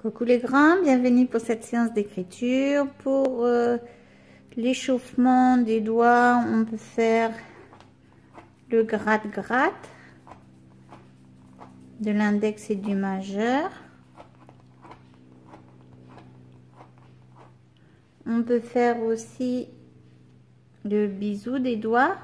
Coucou les grands, bienvenue pour cette séance d'écriture. Pour l'échauffement des doigts, on peut faire le gratte-gratte de l'index et du majeur. On peut faire aussi le bisou des doigts.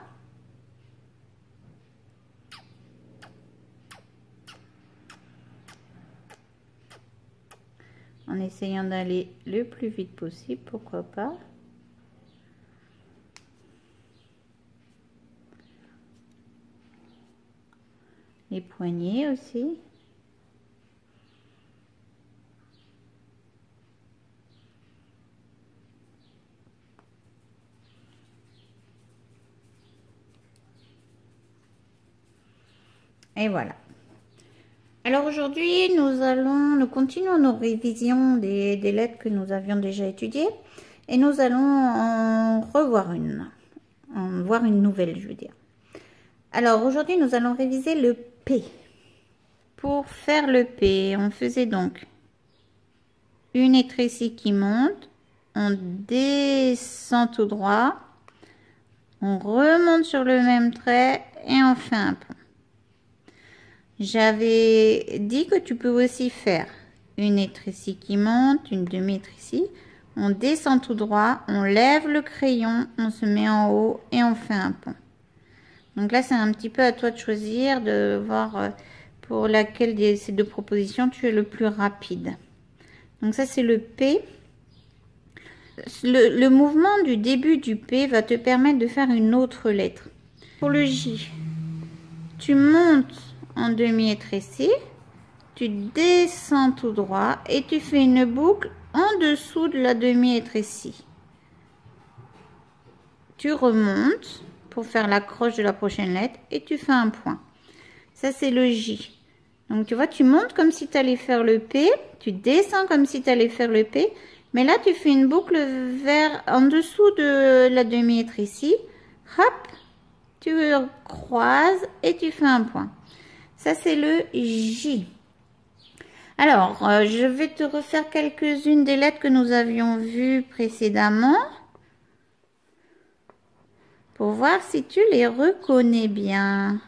En essayant d'aller le plus vite possible, pourquoi pas. Les poignets aussi. Et voilà. Alors aujourd'hui, nous continuons nos révisions des lettres que nous avions déjà étudiées et nous allons en voir une nouvelle, je veux dire. Alors aujourd'hui, nous allons réviser le P. Pour faire le P, on faisait donc une étrécie qui monte, on descend tout droit, on remonte sur le même trait et on fait un pont. J'avais dit que tu peux aussi faire une étrécie qui monte, une demi-étrécie. On descend tout droit, on lève le crayon, on se met en haut et on fait un pont. Donc là, c'est un petit peu à toi de choisir, de voir pour laquelle de ces deux propositions tu es le plus rapide. Donc ça, c'est le P. Le mouvement du début du P va te permettre de faire une autre lettre. Pour le J, tu montes en demi-étrécie, tu descends tout droit et tu fais une boucle en dessous de la demi-étrécie. Tu remontes pour faire la croche de la prochaine lettre et tu fais un point. Ça, c'est le J. Donc, tu vois, tu montes comme si tu allais faire le P, tu descends comme si tu allais faire le P, mais là, tu fais une boucle en dessous de la demi-étrécie. Hop, tu croises et tu fais un point. Ça, c'est le J. Alors, je vais te refaire quelques-unes des lettres que nous avions vues précédemment pour voir si tu les reconnais bien.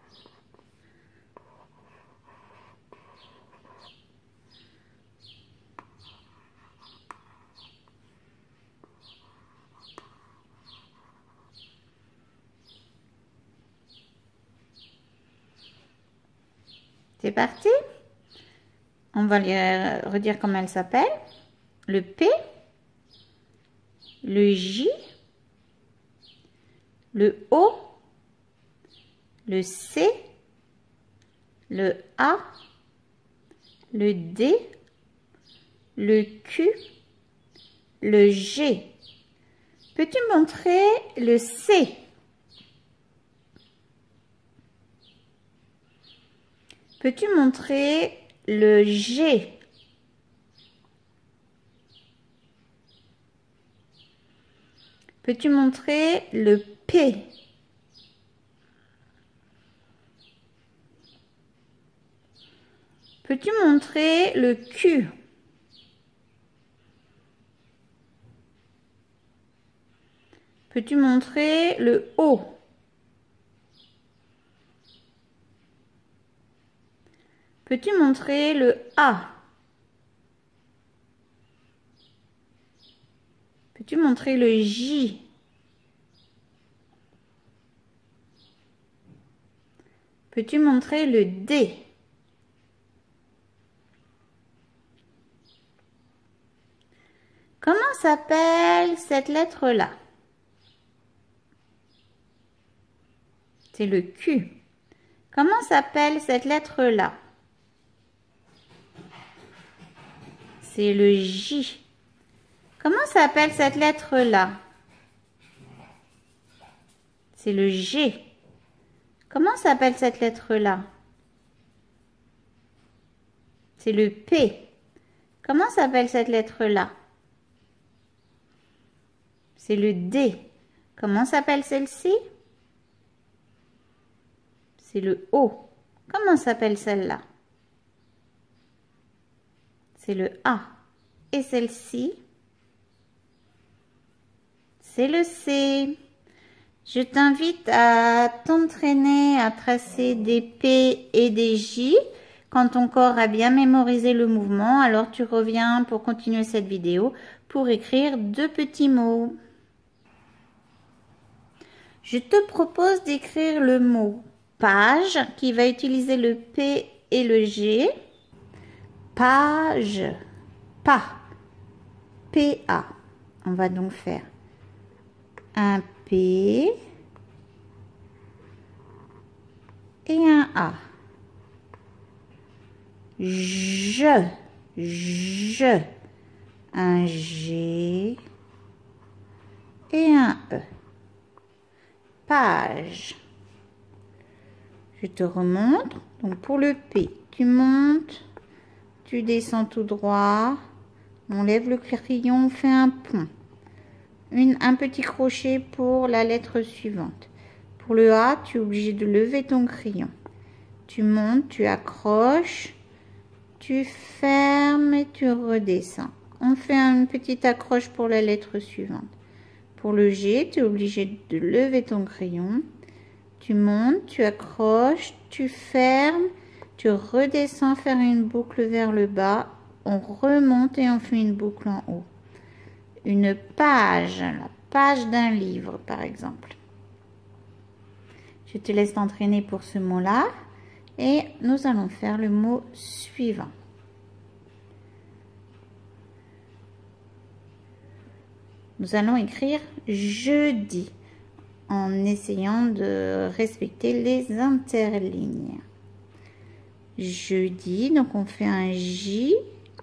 C'est parti. On va les redire comment elles s'appellent. Le P, le J, le O, le C, le A, le D, le Q, le G. Peux-tu montrer le C? Peux-tu montrer le G? Peux-tu montrer le P? Peux-tu montrer le Q? Peux-tu montrer le O? Peux-tu montrer le A? Peux-tu montrer le J? Peux-tu montrer le D? Comment s'appelle cette lettre-là? C'est le Q. Comment s'appelle cette lettre-là? C'est le J. Comment s'appelle cette lettre-là? C'est le G. Comment s'appelle cette lettre-là? C'est le P. Comment s'appelle cette lettre-là? C'est le D. Comment s'appelle celle-ci? C'est le O. Comment s'appelle celle-là? c'est le A. Et celle-ci, c'est le C. Je t'invite à t'entraîner à tracer des P et des J. Quand ton corps a bien mémorisé le mouvement, alors tu reviens pour continuer cette vidéo pour écrire 2 petits mots. Je te propose d'écrire le mot page qui va utiliser le P et le G. Page, pas, P-A. On va donc faire un P et un A. Je, un G et un E. Page. Je te remontre. Donc pour le P, tu montes, tu descends tout droit, on lève le crayon, on fait un pont. Un petit crochet pour la lettre suivante. Pour le A, tu es obligé de lever ton crayon. Tu montes, tu accroches, tu fermes et tu redescends. On fait une petite accroche pour la lettre suivante. Pour le G, tu es obligé de lever ton crayon. Tu montes, tu accroches, tu fermes, tu redescends, faire une boucle vers le bas. On remonte et on fait une boucle en haut. Une page, la page d'un livre par exemple. Je te laisse t'entraîner pour ce mot-là et nous allons faire le mot suivant. Nous allons écrire jeudi en essayant de respecter les interlignes. Jeudi, donc on fait un J.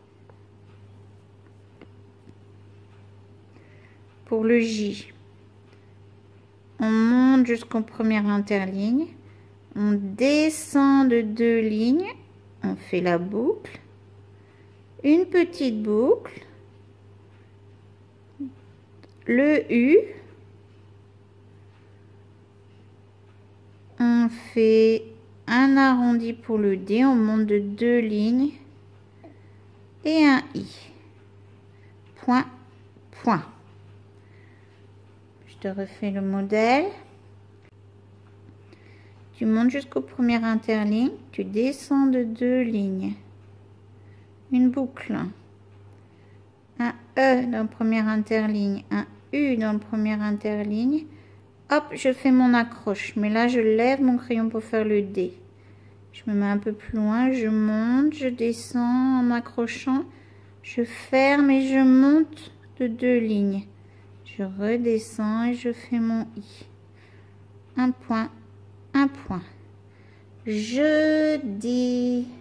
Pour le J, on monte jusqu'aux premières interlignes, on descend de 2 lignes, on fait la boucle, une petite boucle, le U, on fait un arrondi pour le D, on monte de 2 lignes et un I, point, point. Je te refais le modèle. Tu montes jusqu'aux premières interlignes, tu descends de 2 lignes, une boucle, un E dans la première interligne, un U dans la première interligne. Hop, je fais mon accroche, mais là je lève mon crayon pour faire le D. Je me mets un peu plus loin, je monte, je descends en m'accrochant, je ferme et je monte de 2 lignes. Je redescends et je fais mon I. Un point, un point. Jeudi.